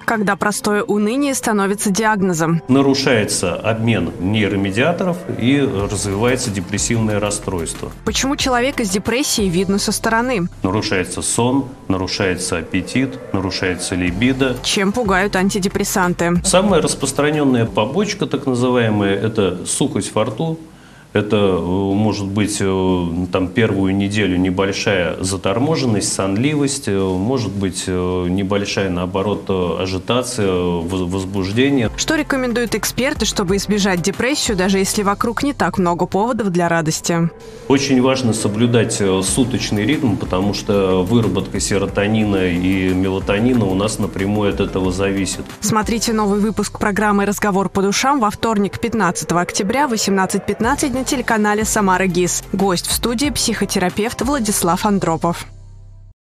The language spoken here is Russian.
Когда простое уныние становится диагнозом. Нарушается обмен нейромедиаторов и развивается депрессивное расстройство. Почему человека с депрессией видно со стороны? Нарушается сон, нарушается аппетит, нарушается либидо. Чем пугают антидепрессанты? Самая распространенная побочка, так называемая, это сухость во рту. Это может быть там, первую неделю небольшая заторможенность, сонливость, может быть небольшая, наоборот, ажитация, возбуждение. Что рекомендуют эксперты, чтобы избежать депрессию, даже если вокруг не так много поводов для радости? Очень важно соблюдать суточный ритм, потому что выработка серотонина и мелатонина у нас напрямую от этого зависит. Смотрите новый выпуск программы «Разговор по душам» во вторник, 15 октября, 18:15 на телеканале «Самара ГИС». Гость в студии — психотерапевт Владислав Андропов.